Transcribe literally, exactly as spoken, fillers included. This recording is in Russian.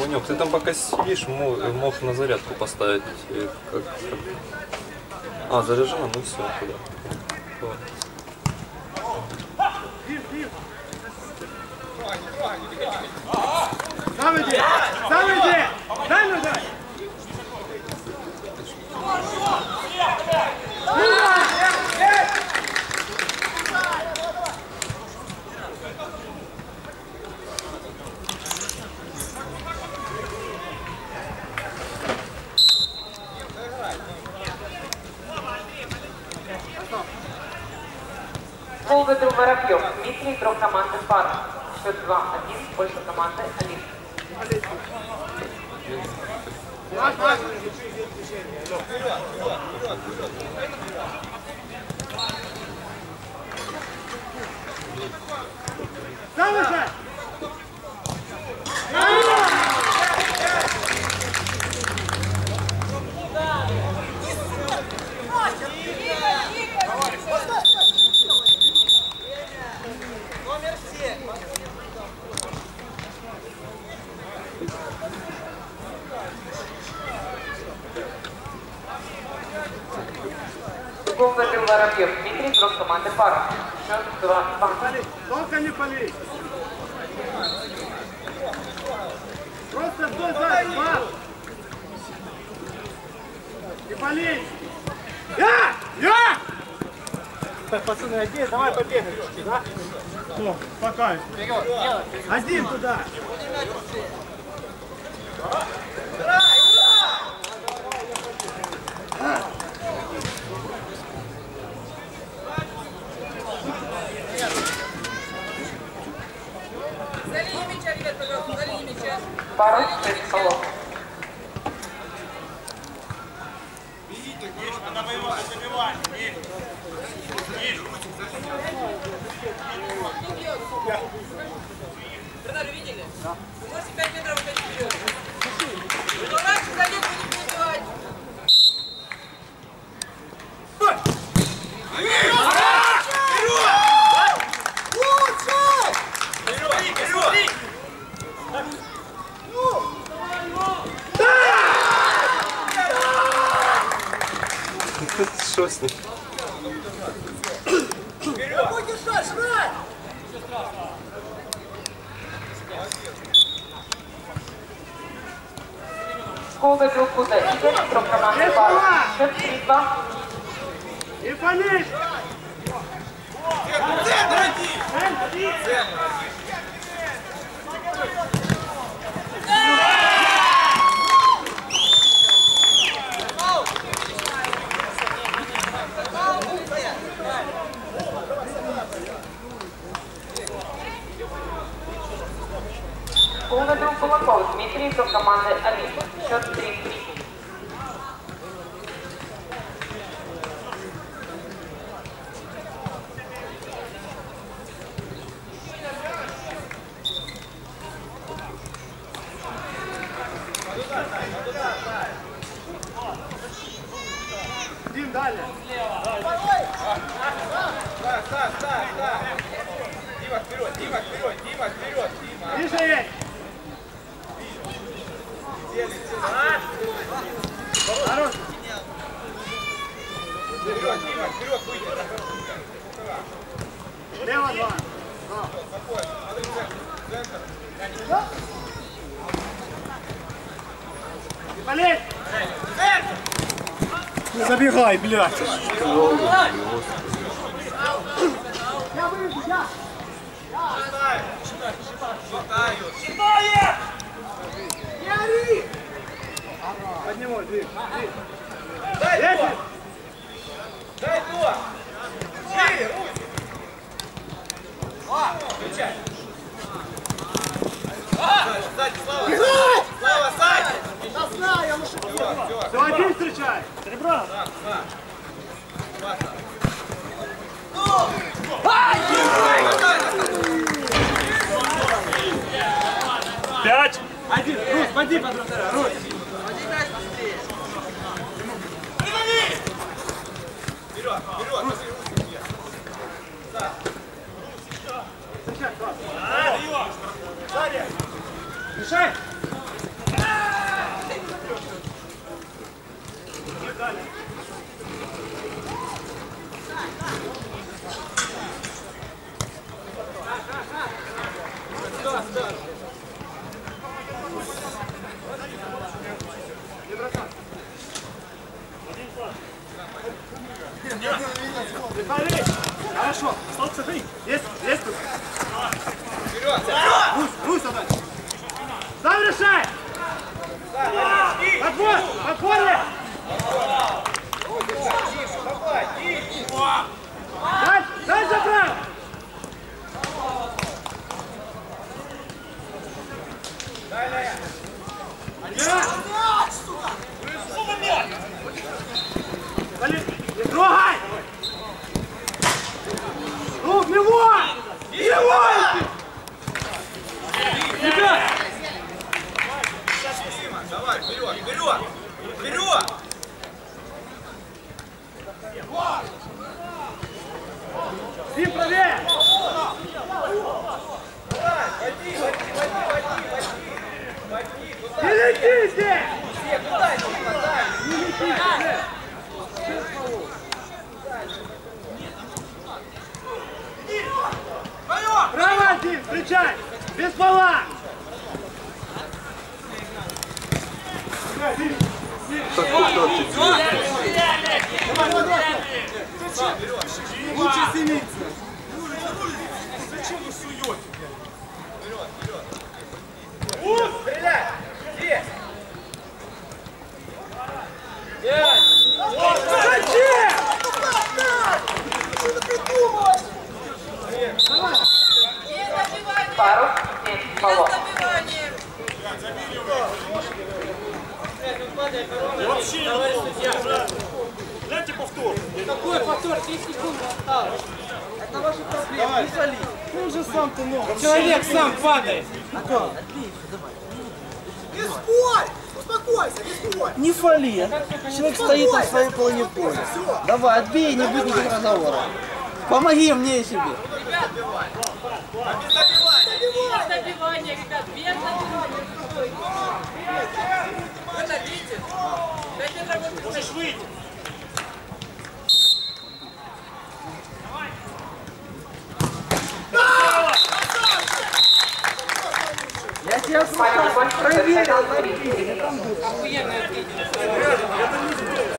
Санек, ты там пока сидишь, мог, мог на зарядку поставить. Как, как... А, заряжена, ну все, туда. Сам иди! Сам иди! Дай ну дай! Поводу Воробьев. Дмитрий, игрок команды пара. Счет два-один, больше команды один. Поводу Воробьев. Дмитрий, игрок команды пара. Счет два-два. Только не пали! Просто вдоль сзади, два! Не пали! Я! Я! Так, пацаны, один, давай побегаем, да? О, пока. Один туда! Пара, шесть полов. Тренер, видели? Да. Вы можете пять метров выходить вперед. Но раньше зайдет, будем убивать. Что с ним? Школа Белкуза. Игорь, игрок команды пара. Счет три-два. И пали! Поводу Кулаков. Дмитрий, игрок команды один. Счет три-три. Дим, далее! Ставь, ставь, ставь, ставь! Дима, вперед, Дима, вперед, Дима, вперед, Дима! Тише есть! Хорош! Вперед, Дима, вперед, выйди! Лево два! Спокойно, смотри, центр, центр! И пали! Не забегай, блядь! Я выведу, я! Считай! Считаю! Считаю! Не ори! Поднимай, двиг, двиг! Дай то! Дай то! Шире, руки! Включай! Сзади, Слава! Слава, сзади! Да знаю, я лучше Все, все! Все, один встречай! Серебро! На, на! Пять! Один! Рус, поди под вратаря! Рус! Вперед, вперед! Решай! Димон, стал, сохрани. Есть, есть тут. Вперед! Русь, Русь отдай. Сам решай. Подбор, подборе. Давай, Дим! Дай, дай забрал. Далее! Дали, не трогай. Ну, в него. Его! Ребят! Дима, давай, вперед, вперед! Вперед! Дим, правее! Давай, води, води, води, води, води! Води, туда! Не лети здесь! Все, туда, Дима, дай! Не лети здесь! Право, Дим, встречай! Без пола! Лучше семиться! Зачем вы суете? Вперед, вперед! Стреляй! Здесь! Зачем? Пару, семь полов. Забивание. Дайте повтор. Какой повтор? десять секунд осталось. Это ваша проблема. Не соли. Он же сам-то ног. Человек сам падает. Не спорь! Успокойся, не спорь! Не фали. Человек стоит на своей половине поля. Давай, отбей, не будет никаких разговоров. Помоги мне и себе. Без забивания, ребят, без забивания. Вот, видите? пять метров. Можешь выйти. Я тебя Павел Иванович, проверил. тридцать секунд. Охуенная ответила.